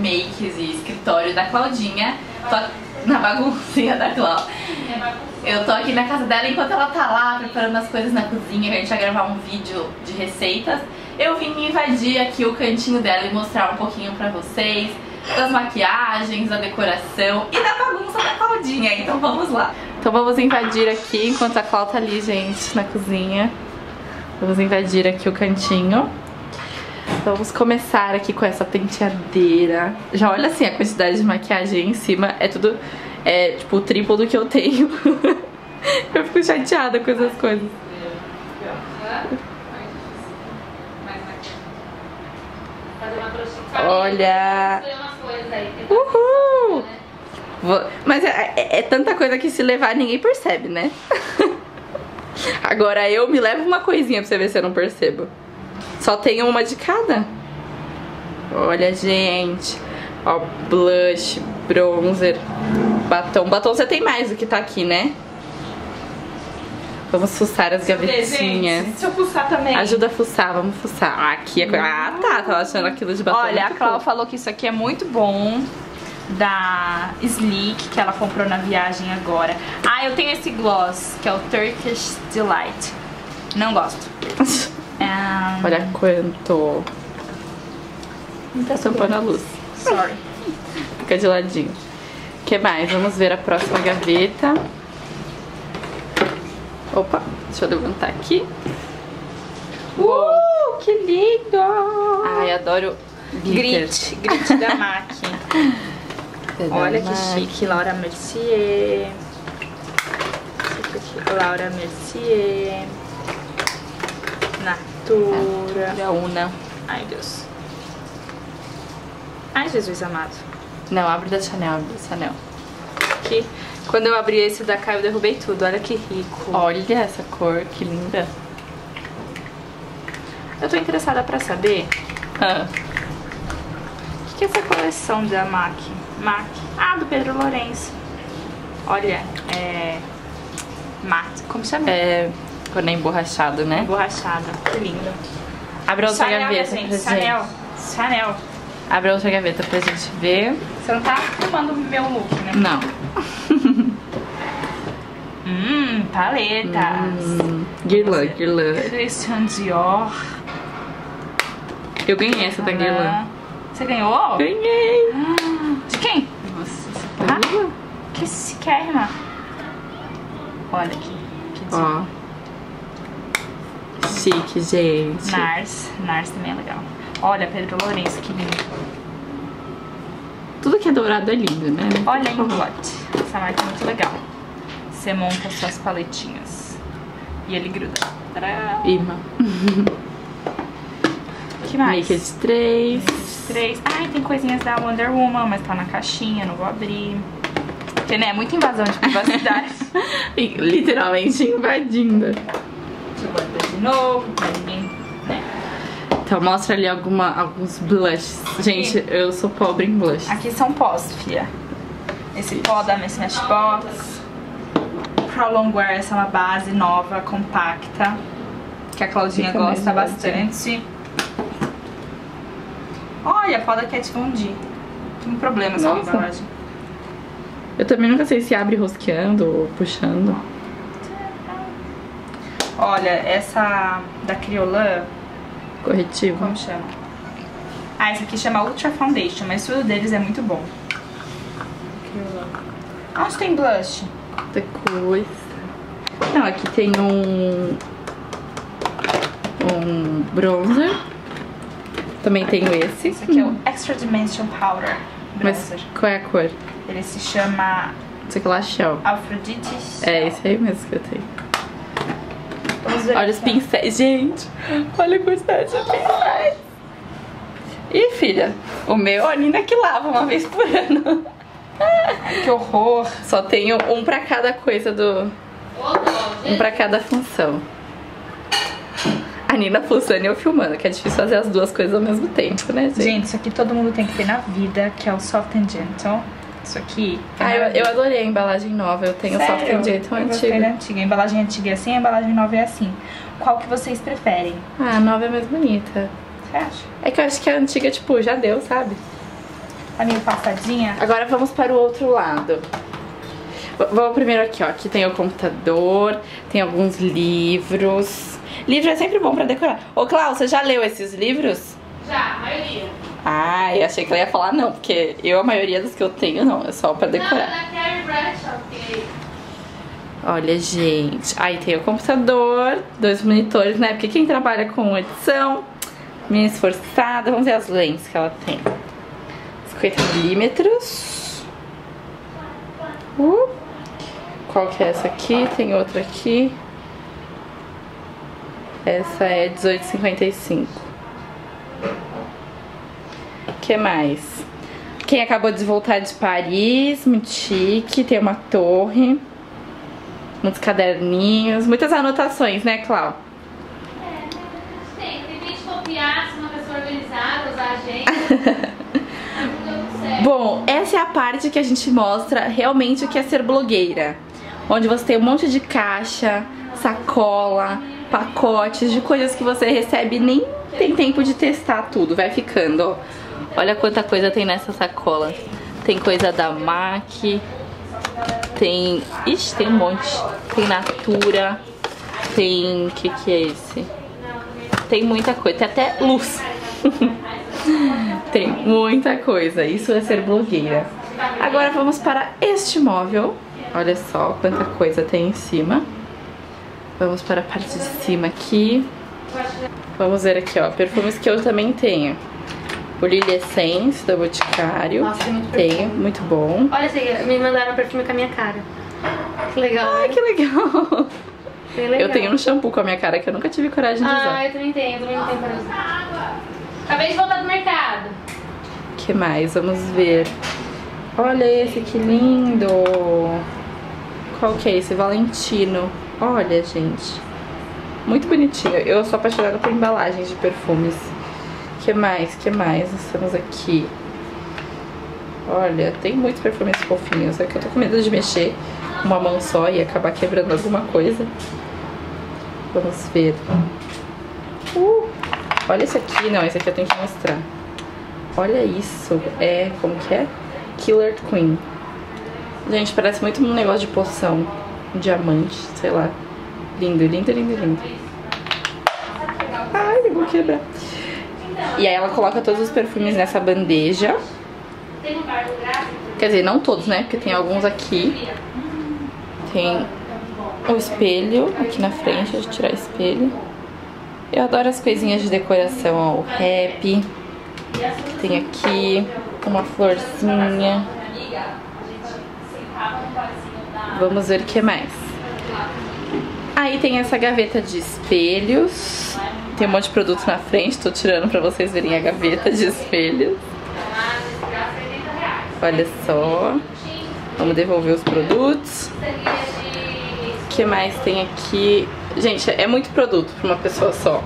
makes e escritório da Claudinha. Tô na baguncinha da Clau. Eu tô aqui na casa dela enquanto ela tá lá preparando as coisas na cozinha, que a gente vai gravar um vídeo de receitas. Eu vim invadir aqui o cantinho dela e mostrar um pouquinho pra vocês das maquiagens, da decoração e da bagunça da Claudinha. Então vamos lá. Então vamos invadir aqui enquanto a Clau tá ali, gente, na cozinha. Vamos invadir aqui o cantinho. Vamos começar aqui com essa penteadeira. Já olha assim a quantidade de maquiagem em cima. É tudo, tipo o triplo do que eu tenho. Eu fico chateada com essas coisas. Olha. Uhul! Mas é tanta coisa que se levar ninguém percebe, né? Agora eu me levo uma coisinha pra você ver se eu não percebo. Só tenho uma de cada. Olha, gente. Ó, blush, bronzer, batom. Batom você tem mais do que tá aqui, né? Vamos fuçar as gavetinhas. Deixa eu fuçar também. Ajuda a fuçar, vamos fuçar. Aqui é coisa. Ah, tá. Tava achando aquilo de batom. Olha, a Clau falou que isso aqui é muito bom. Da Sleek, que ela comprou na viagem agora. Ah, eu tenho esse gloss, que é o Turkish Delight. Não gosto. Olha quanto. Não tá tampando a luz. Sorry. Fica de ladinho. O que mais? Vamos ver a próxima gaveta. Opa, deixa eu levantar aqui. Que lindo! Ai, adoro Grit da MAC. Olha que chique, Laura Mercier. Laura Mercier. Natura. Una. Ai, Deus. Ai, Jesus amado. Não, abre da Chanel, abre da Chanel. Aqui. Quando eu abri esse da Kai, eu derrubei tudo. Olha que rico. Olha essa cor, que linda. Eu tô interessada pra saber o que é essa coleção da MAC? Ah, do Pedro Lourenço. Olha, mate. Como chama? Quando é emborrachado, né? Emborrachada. Que lindo. Abre outra Chanel, gaveta gente. pra gente. Chanel. Abre outra gaveta pra gente ver. Você não tá filmando o meu look, né? Não. Paletas. Guirlã. Christian Dior. Eu ganhei essa da Guirlã. Você ganhou? Ganhei. De quem? Nossa, que chiquérrima. Olha aqui. ó. Chique, gente. Nars também é legal. Olha, Pedro Lourenço, que lindo. Tudo que é dourado é lindo, né? Olha a Inglot. Essa marca é muito legal. Você monta suas paletinhas e ele gruda. Tadá. Imã. Que mais? Naked 3. Ai, tem coisinhas da Wonder Woman, mas tá na caixinha, não vou abrir. Porque, né, é muita invasão de privacidade. Literalmente invadindo. Deixa eu botar de novo, pra ninguém, né? Então mostra ali alguns blushes. Gente, eu sou pobre em blush. Aqui são pós, fia. Esse pó da Miss Smashbox. Pro Longwear, essa é uma base nova, compacta, que a Claudinha gosta bastante. Olha, pó da Kat Von D. Tem problema essa embalagem. Eu também nunca sei se abre rosqueando ou puxando. Olha, essa da Kryolan. Corretivo. Como chama? Ah, essa aqui chama Ultra Foundation, mas tudo deles é muito bom. Kryolan. Onde tem blush? Depois. Não, aqui tem um bronzer. Também tenho esse. Esse aqui é o Extra Dimension Powder Bronzer. Mas qual é a cor? Ele se chama Esse aqui lá, Shell. Aphrodite. É esse aí mesmo que eu tenho. Vamos ver. Olha os pincéis, gente. Olha a quantidade de pincéis. Ih, filha, o meu a Nina que lava uma vez por ano. Ai, que horror. Só tenho um pra cada coisa do... Um pra cada função. A Nina fuçando e eu filmando, que é difícil fazer as duas coisas ao mesmo tempo, né, gente? Gente, isso aqui todo mundo tem que ter na vida, que é o Soft and Gentle. Isso aqui... eu adorei a embalagem nova, eu tenho o Soft and Gentle antigo. A embalagem antiga é assim, a embalagem nova é assim. Qual que vocês preferem? Ah, a nova é mais bonita. Você acha? É que eu acho que a antiga, tipo, já deu, sabe? Tá meio passadinha. Agora vamos para o outro lado. Vamos primeiro aqui, ó. Aqui tem o computador, tem alguns livros. Livro é sempre bom pra decorar. Ô, Clau, você já leu esses livros? Já, a maioria. Ah, eu achei que ela ia falar não, porque a maioria dos que eu tenho, não, é só pra decorar. Não, da Carrie Bradshaw, que... Olha, gente, aí tem o computador, 2 monitores, né? Porque quem trabalha com edição, menina esforçada, vamos ver as lentes que ela tem. 50mm. Qual que é essa aqui? Tem outra aqui. Essa é 18,55. O que mais? Quem acabou de voltar de Paris, muito chique, tem uma torre, muitos caderninhos, muitas anotações, né, Clau? Tem que copiar, se uma pessoa organizada, usar a agenda. Bom, essa é a parte que a gente mostra realmente o que é ser blogueira. Onde você tem um monte de caixa, sacola, pacotes de coisas que você recebe e nem tem tempo de testar tudo. Vai ficando, ó. Olha quanta coisa tem nessa sacola. Tem coisa da MAC, tem... Ixi, tem um monte. Tem Natura, tem... O que é esse? Tem muita coisa, tem até luz. Tem muita coisa, isso é ser blogueira. Agora vamos para este móvel. Olha só quanta coisa tem em cima. Vamos para a parte de cima aqui. Vamos ver aqui, ó, perfumes que eu também tenho. O Lily Essence da Boticário. Nossa, tem muito perfume. Tem, muito bom. Olha esse, me mandaram um perfume com a minha cara. Que legal. Ai, né? que legal. Bem legal. Eu tenho um shampoo com a minha cara que eu nunca tive coragem de usar. Ah, eu também tenho para usar. Acabei de voltar do mercado. O que mais? Vamos ver. Olha esse, que lindo. Qual que é esse? Valentino. Olha, gente. Muito bonitinho. Eu sou apaixonada por embalagens de perfumes. Que mais? Que mais? Nós temos aqui. Olha, tem muitos perfumes fofinhos. Só que eu tô com medo de mexer com uma mão só e acabar quebrando alguma coisa. Vamos ver. Olha esse aqui. Não, esse aqui eu tenho que mostrar. Olha isso. É, como que é? Killer Queen. Gente, parece muito um negócio de poção. Um diamante, sei lá. Lindo, lindo, lindo, lindo. Ai, eu vou quebrar. E aí ela coloca todos os perfumes nessa bandeja. Quer dizer, não todos, né? Porque tem alguns aqui. Tem o espelho aqui na frente. Deixa eu tirar o espelho. Eu adoro as coisinhas de decoração, ó. O rap. Tem aqui uma florzinha. Vamos ver o que mais. Aí tem essa gaveta de espelhos. Tem um monte de produto na frente. Tô tirando pra vocês verem a gaveta de espelhos. Olha só. Vamos devolver os produtos. O que mais tem aqui? Gente, é muito produto pra uma pessoa só.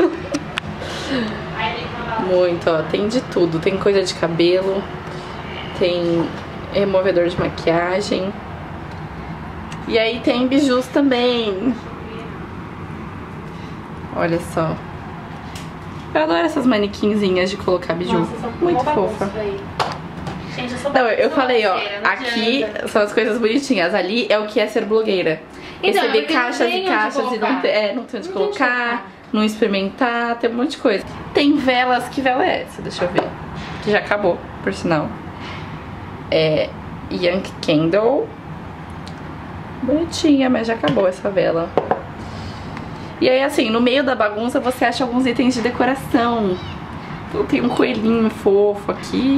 Muito, ó. Tem de tudo. Tem coisa de cabelo. Tem removedor de maquiagem. E aí tem bijus também. Olha só. Eu adoro essas manequinzinhas de colocar biju. Nossa, muito fofa. Gente, eu sou não, eu falei, ó, aqui são as coisas bonitinhas. Ali é o que é ser blogueira. Então, receber caixas e caixas e não tem onde colocar, não experimentar, tem um monte de coisa. Tem velas, que vela é essa? Deixa eu ver. Que já acabou, por sinal. É Young Candle. Bonitinha, mas já acabou essa vela. E aí, assim, no meio da bagunça você acha alguns itens de decoração. Então, tem um coelhinho fofo aqui.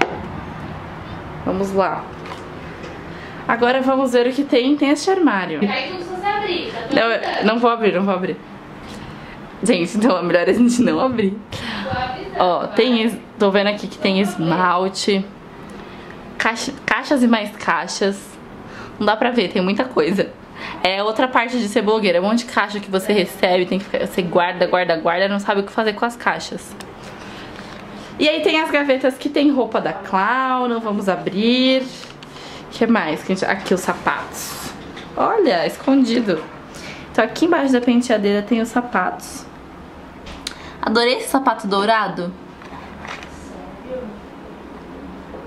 Vamos lá. Agora vamos ver o que tem. Tem este armário. Aí não precisa abrir, tá? Não vou abrir, não vou abrir. Gente, então é melhor a gente não abrir. Ó, tem... Tô vendo aqui que tem esmalte. Caixas e mais caixas. Não dá pra ver, tem muita coisa. É outra parte de ser blogueira. É um monte de caixa que você recebe, tem que você guarda, não sabe o que fazer com as caixas. E aí tem as gavetas que tem roupa da Clau, não vamos abrir. O que mais? Aqui os sapatos. Olha, escondido. Então aqui embaixo da penteadeira tem os sapatos. Adorei esse sapato dourado.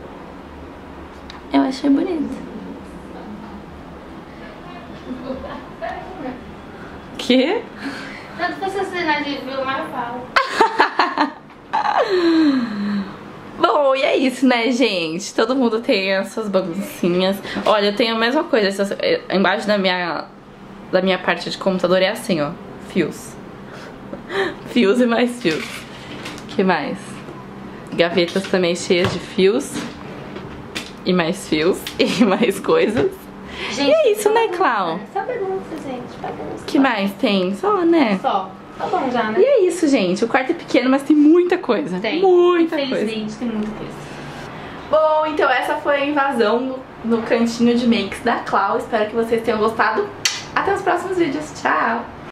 achei bonito. Que? Tanto você assinar de ver o mais falo. Bom, e é isso, né, gente? Todo mundo tem as suas baguncinhas. Olha, eu tenho a mesma coisa. Embaixo da minha parte de computador é assim, ó. Fios. Fios e mais fios. Que mais? Gavetas também cheias de fios. E mais fios. E mais coisas. Gente, e é isso, né, Clau? Só bagunça, gente. Bagunça. Que mais tem? Só, né? Só. Tá bom já, né? E é isso, gente. O quarto é pequeno, mas tem muita coisa. Tem. Muita coisa. Infelizmente, tem muita coisa. Bom, então essa foi a invasão no cantinho de makes da Clau. Espero que vocês tenham gostado. Até os próximos vídeos. Tchau!